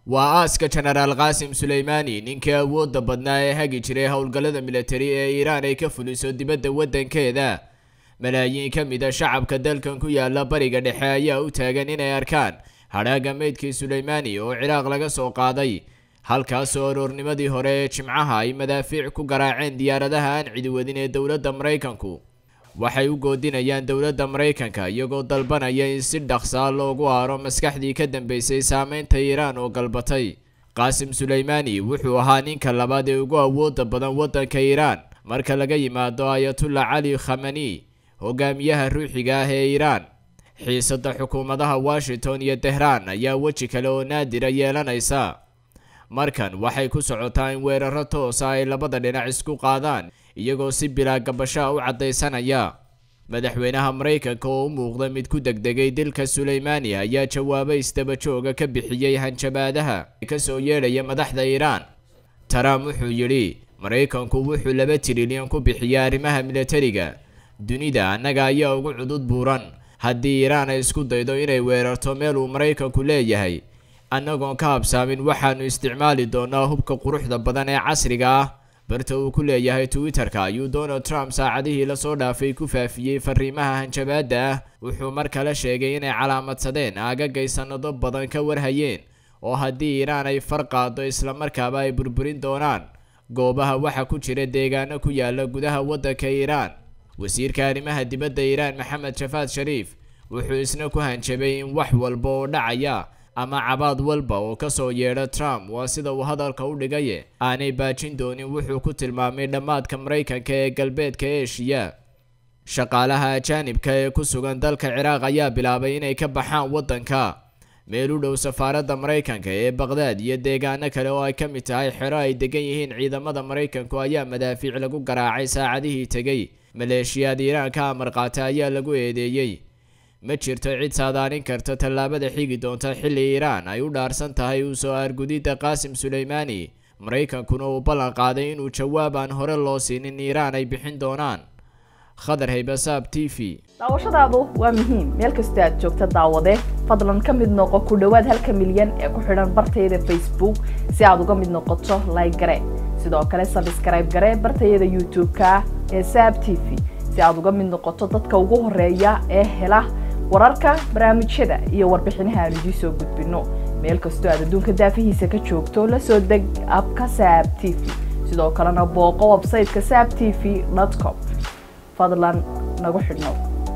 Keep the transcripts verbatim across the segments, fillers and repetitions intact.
وآسك جنرال قاسم سليماني نينكي أود بدنا هاجي جري هولغلada military ee Iran ay ka fuliso dibadda wadankeeda malaayiin kamida shacabka dalkan ku yaala bariga dhexe ayaa u taagan inay arkaan hadhaaga meydkii Sulaymani oo Ciraaq laga soo qaaday halkaas oo aroornimadii hore ee Jimcaha ay madaafiic ku garaaceen diyaaradaha aan cidi wadin ee dawladda Mareykanku waxay u goodinayaan dawladda Mareykanka iyagoo dalbanaya in si dhaqso loogu aaro maskaxdii ka dambeysay saameynta Iran oo galbatay Qaasim Sulaymani wuxuu ahaa ninka labaad ee ugu awoodda badan wadanka Iran marka laga yimaado Ayatollah Ali Khamenei hogaamiyaha ruuxiga ah ee Iran xiisada xukuumadaha Washington iyo Tehran ayaa waji kale oo naadir ah yeelanaysa markan waxay ku socotaa in weeraro toos ah ay labada dhinac isku qaadaan iyagoo si bilaa gabasho u cadeysanaya madaxweynaha Mareykanka oo u muuqda mid ku degdegay dilka Sulaymani ayaa jawaabay isdaba jooga ka bixiyay hanjabaadaha ka soo yeelaya madaxda Iran Trump wuxuu yiri Mareykanku wuxuu laba trilyan ku bixiyay arrimaha militariga dunida anaga ayaa ugu cudud buuran haddii Iran ay isku daydo inay weerarto meel uu Mareykanku leeyahay annagoon ka habsaamin waxaanu isticmaali doonaa hubka quruxda badan ee casriga ah barta uu ku leeyahay Twitter-ka ayuu Donald Trump saacadihii la soo dhaafay ku faafiyay fariimaha hanjabaada ah wuxuu mar kale sheegay inay calaamadsadeen aagagay sanado badan ka warhayeen oo haddii Iran ay farqaado isla markaaba ay burburin doonaan goobaha waxa ku jira deegaano ku yaala gudaha wadanka Iran wasiirka arrimaha dibadda Iran Mohammad Javad Sharif wuxuu isna ku hanjabay in wax walba oo dhacaya ama cabaad walba oo ka soo yeedha Trump waa sida uu hadalka u dhigay aanay baajin doonin wuxuu ku tilmaamay dhamaadka Mareykanka ee galbeedka Aasiya shaqaalaha ajaanibka ee ku sugan dalka Ciraaq ayaa bilaabay inay ka baxaan wadanka meel u dhow safaaradda Mareykanka ee Baghdad iyo deegaano kale oo ay ka mid tahay xero ay degan yihiin ciidamada Mareykanku ayaa madaafiic lagu garaacay saacadihii tagay maleeshiyada Iran ka amar qaata ayaa lagu eedeeyay ma jirto cid saadaalin karta tallaabada xigi doonta xilli Iran ay u dhaarsan tahay uu soo argudida Qaasim Sulaymani Mareykankuna uu ballan qaaday inuu jawaab aan hore loo siinin Iran ay bixin doonaan Khadar Haybasaab T V daawashadaadu waa muhiim meel kasta aad joogto daawade fadlan ka mid noqo ku dhawaad halka milyan ee ku xidhan bartayda Facebook si aad uga mid noqoto like gare sidoo kale subscribe gare bartayda YouTube-ka ee Saab T V si aad uga mid noqoto dadka ugu horeeya ee hela wararka barnaamijyada iyo warbixinaha aan idin soo gudbino meel kasta aad adduunka daafihiisa ka joogto la soo deg abka Saab T V sidoo kalena booqo website-ka saab t v dot com fadlan nagu xidhno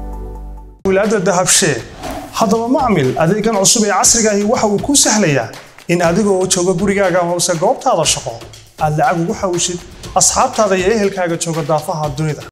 wilaada dahabshe hadaba macmil adeegan cusub ee casriga ah waxa uu ku sahlayaa in adigoo jooga gurigaaga hoose goobtaada shaqo aad lacag ugu xawishid asxaabtaada iyo ehelkaaga jooga daafaha dunida